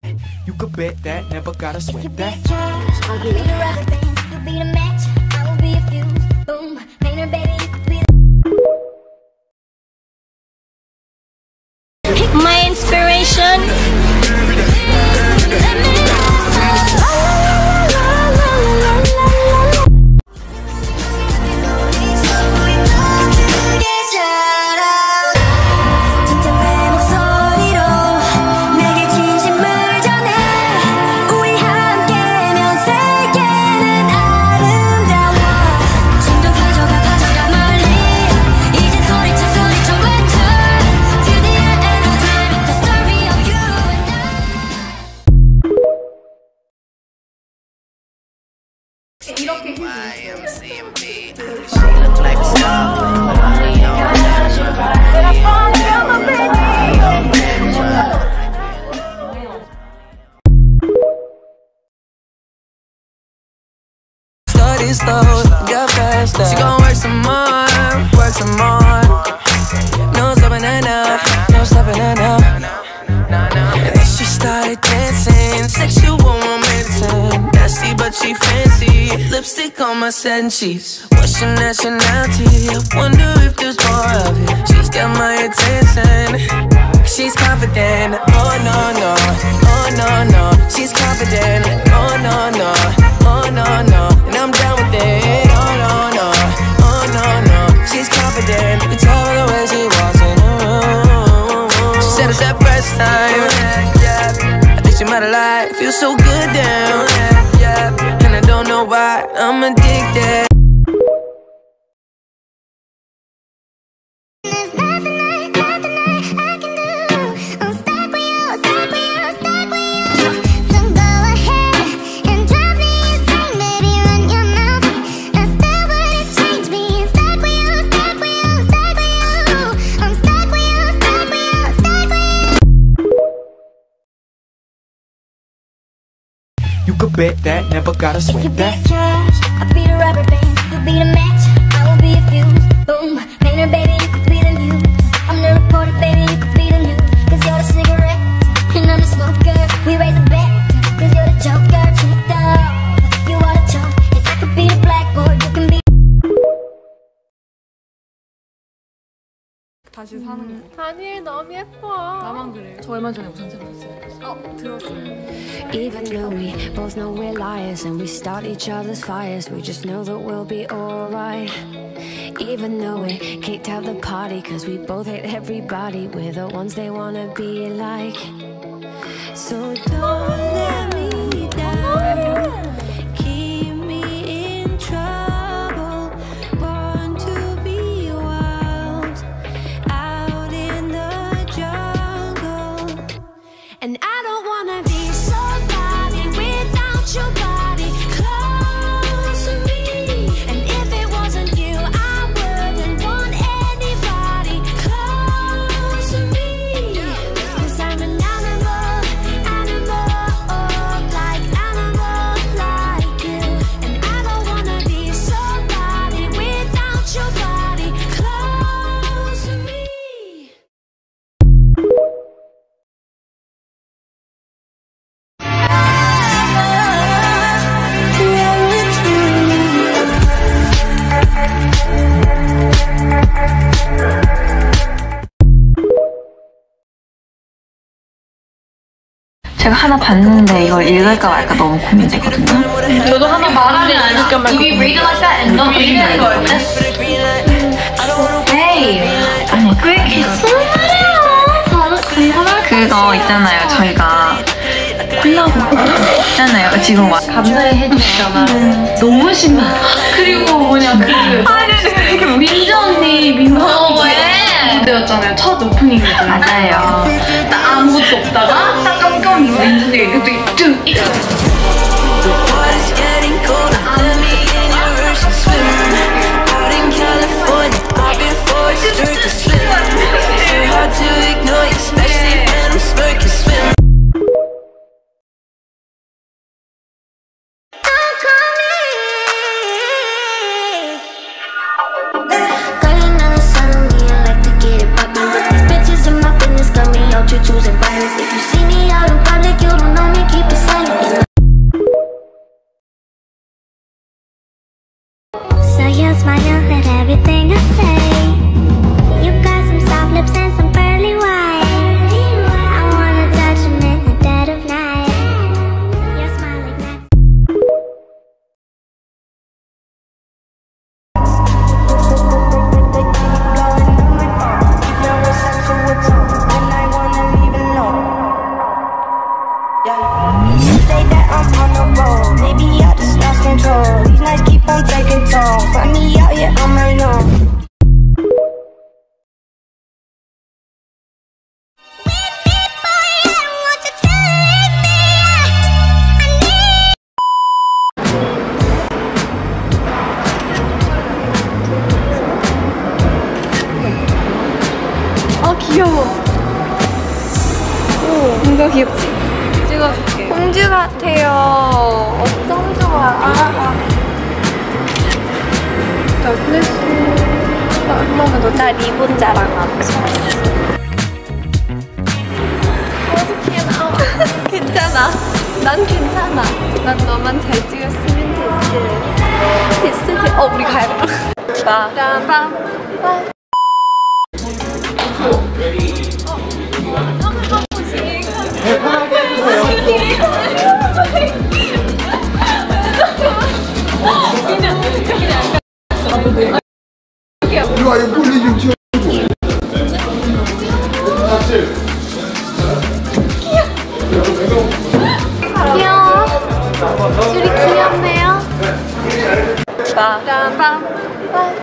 You could bet that, never gotta sweat that. I'll be the rubber band, you'll be the match, I will be a fuse. Boom, painter, baby, you could be my inspiration. Study slow, get faster. She gon' work some more, work some more. No stopping her now, no stopping her now. And then she started dancing, sexual romancing. Nasty but she fancy, lipstick on my satin sheets. What's your nationality? I wonder if there's more of it. She's got my attention, she's confident. Oh no no, oh no no. She's confident. Oh no no, oh no no. And I'm down with it. Oh no no, oh no no. She's confident. You tell her the way she walks in the room. She said it's that first time. I think she might have lied. Feels so good down. And I don't know why I'm addicted. You could bet that, never gotta sweat that. I'll be the rubber band, you'll be the match, I will be a fuse. Boom, painter, baby, you could be the muse. I'm the reporter, baby, you could be the news. Cause you're the cigarette, and I'm the smoker. We raise a bet, cause you're the joker. Tricked off, you are the choke. And I could be the blackboard, you can be. 다시 사는 거. 다니엘 너무 예뻐. 나만 그래. 저 얼마 전에 우산 들었어요. 들었어요. Even though we both know we're liars and we start each other's fires, we just know that we'll be alright. Even though we kicked out the party cause we both hate everybody, we're the ones they wanna be like. So don't let me down. Keep me in trouble. Born to be wild out in the jungle. And I don't wanna be somebody without your body close to me. And if it wasn't you, I wouldn't want anybody close to me. Cause I'm an animal, like you. And I don't wanna be somebody without your body close to me. 제가 하나 봤는데 이걸 읽을까 말까 너무 고민되거든요. 저도 하나 말하지 않을까 말까. Do you read it like that and don't read it like this? Hey! 아니 왜 이렇게 그거 있잖아요. 저희가 콜라보 있잖아요. 지금 와 감사히 해주시잖아. 너무 신나. 그리고 뭐냐 민주 언니 무대였잖아요. 첫 오프닝이었잖아요. 맞아요. 딱 아무것도 없다가 딱 깜깜이 민주 언니가 이렇게 뚝 If you see me out in public, you don't know Say that I'm on the road, maybe I just lost control. These nights keep on taking toll. Find me out here on my own. 귀여워. 오, 뭔가 귀엽지? 찍어줄게. 공주 같아요. 너무 좋아. 나 그랬어. 한 번만 더. 나 리본 자랑하면서. 어떡해, 나. 괜찮아. 난 괜찮아. 난 너만 잘 찍었으면 됐어. 우리 가야겠다. 빰빰빰. 귀여워. 둘이 귀엽네요. 빰빰빰.